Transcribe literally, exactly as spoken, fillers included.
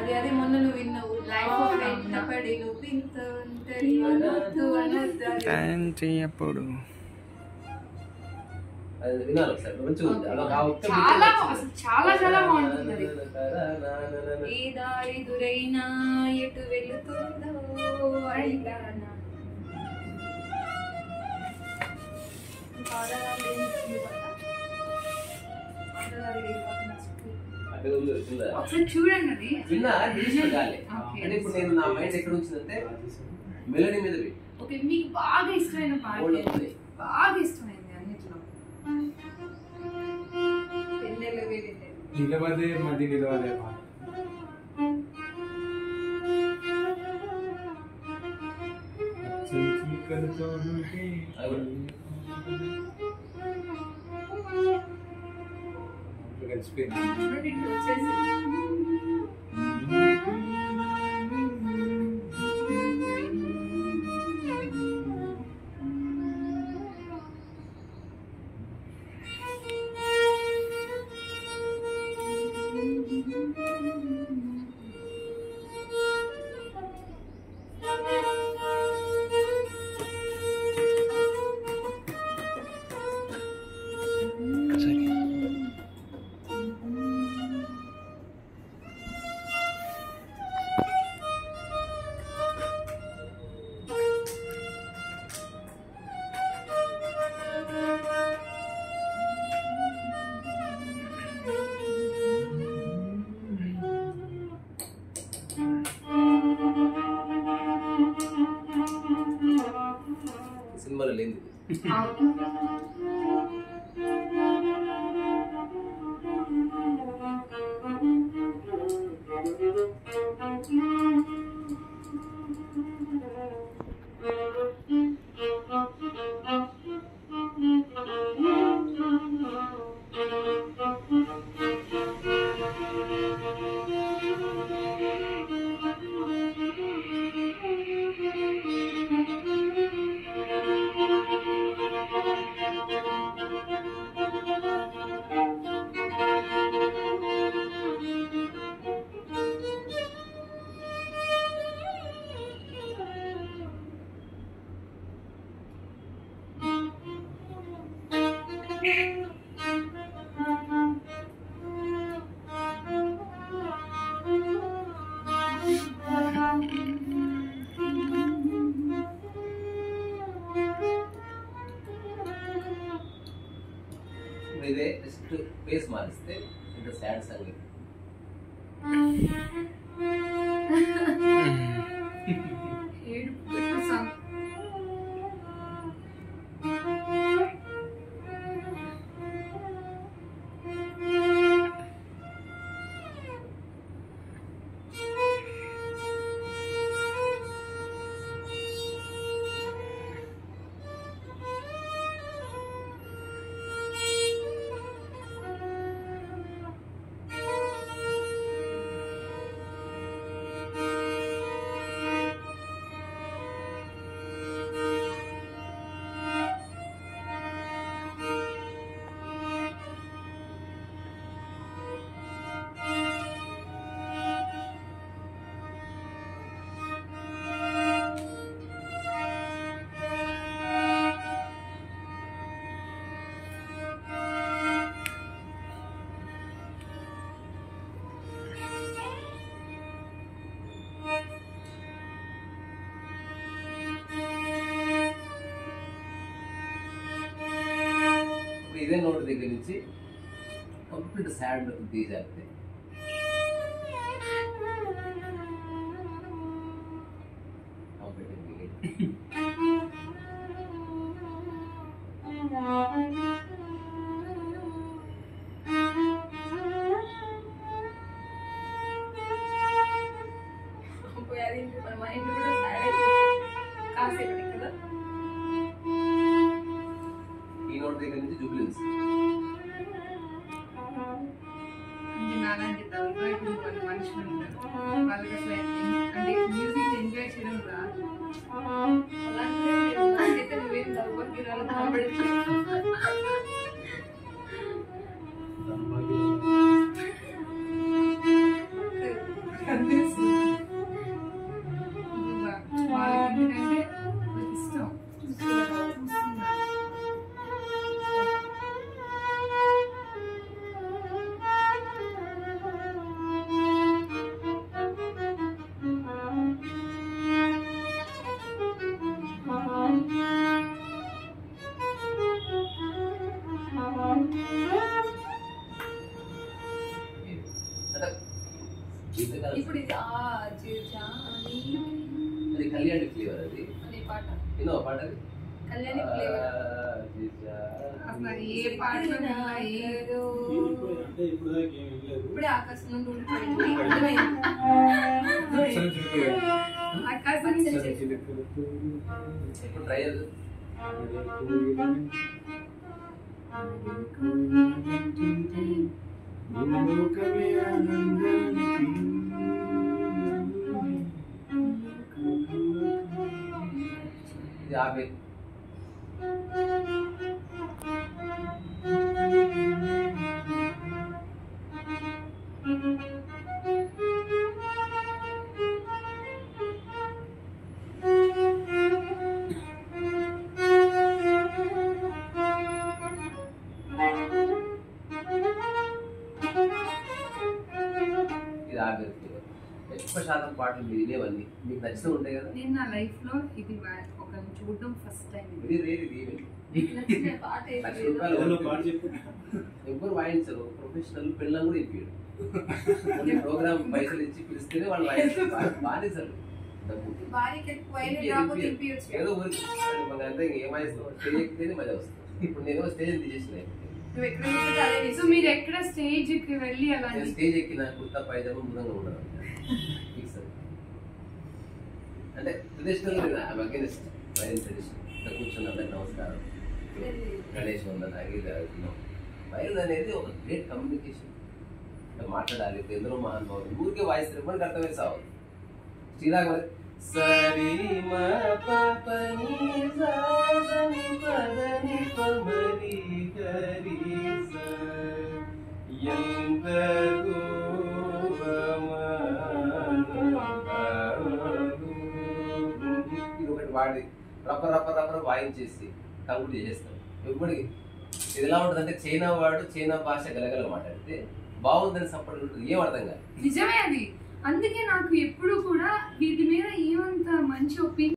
అదే అదే మొన్న నువ్వు విన్నావు లైఫ్ ఆఫ్ పడి నువ్వు ఇంత ఒంటరి అనొద్దు అనొద్దు అప్పుడు చాలా అసలు చాలా చాలా బాగుంటుంది. ఏ దారి దురైనా ఎటు వెళుతుందో అడిగానా చూడండి. అంటే ఇప్పుడు నేను నా మైండ్ ఎక్కడ వచ్చిందంటే మెలోడీ మీద ఓకే మీకు బాగా ఇష్టమైన పాట బాగా ఇష్టమైంది అన్నిట్లో నిలవదే మది నిలవదే పాట సినిమాలో లేదు. ఇదే జస్ట్ ఫేస్ మారిస్తే ఇంత సాడ్ సాంగ్ ఇదే నోట్ దగ్గర నుంచి కంప్లీట్ సాడ్ తీసేస్తే ఈ నోట్ దగ్గర నుంచి జూబ్లెన్స్ నాలాంటి మనుషులు ఉంటారు వాళ్ళకి అసలు అంటే మ్యూజిక్ ఎంజాయ్ చేయడం రాదు. అలాంటి నువ్వేం దౌర్భాగ్య కనబడట్లేదు. ఇప్పుడు ఇది ఆ జిజాని అది కళ్యాణి ఫ్లేవర్ అది అనే పాట వినో పాట అది కళ్యాణి ఫ్లేవర్ అసలు ఏ పాటలో అంటే ఇప్పుడు దాకా ఏం లేదు. ఇప్పుడే ఆకాశం నుండి ఊడిపోయింది. ఆకాశం ఇప్పుడు ట్రై చేద్దాం. ఇది ఆపే ఇది ఆపే ఎక్కువ శాతం పాటలు మీరు వినేవన్నీ మీకు నచ్చితే ఉంటాయి కదా. నేను నా లైఫ్ లో ఇది ఒక చూడడం ఫస్ట్ టైం. ఇది రేట్ ఇది నచ్చిన పాట లక్ష ఏది రూపాయలు ఏదైనా పాట చెప్పు. ఎవ్వరు వాయించరు. ప్రొఫెషనల్ పిల్లలు కూడా ఇప్పాడు ప్రోగ్రామ్ పైసలు ఇచ్చి పిలిస్తేనే వాళ్ళు వాయించారు. బానిసలు డబ్బు భార్యకి ఎక్కువ అయినా రాకపోతే ఇంపియొచ్చు. ఏదో ఊరికి అంటే ఏమాయిస్తాం స్టేజ్ ఎక్కితేనే మజా వస్తుంది. ఇప్పుడు నేను స్టేజ్ తీసేసిన నువ్వు ఎక్కడ కూర్చుంటే అదే నీ సో మీరు ఎక్కడ స్టేజ్ కి వెళ్ళి అలా నేను స్టేజ్ ఎక్కిన కుర్తా పైజామా ముందంగా ఉండదు ఫిక్స్ అంటే ట్రెడిషనల్ అగేనిస్ట్ వైరల్ ట్రెడిషన్ ఇట్లా కూర్చొని అందరికి నమస్కారం గణేష్ వందన అగిరినాం. వైరల్ అనేది ఒక గ్రేట్ కమ్యూనికేషన్. మాట్లాడాలి ఎందరో మహానుభావులు ఊరికే వాయిస్ మనకు అర్థమే సావాలి. శ్రీరాగ సరి మ పని పదని పమరి గరి ఎంత ఇది ఒకటి వాడి రప్ప రప్ప రప్ప వాయించేసి కంప్లీట్ చేసేస్తాం. ఎప్పటికి ఇది ఎలా ఉంటుంది అంటే చైనా వాడు చైనా భాష గలగల మాట్లాడితే బాగుందని సపోర్ట్ ఉంటుంది. ఏం అర్థం కాదు. నిజమే అది. అందుకే నాకు ఎప్పుడు కూడా వీటి మీద ఏమంత మంచి ఒపీనియన్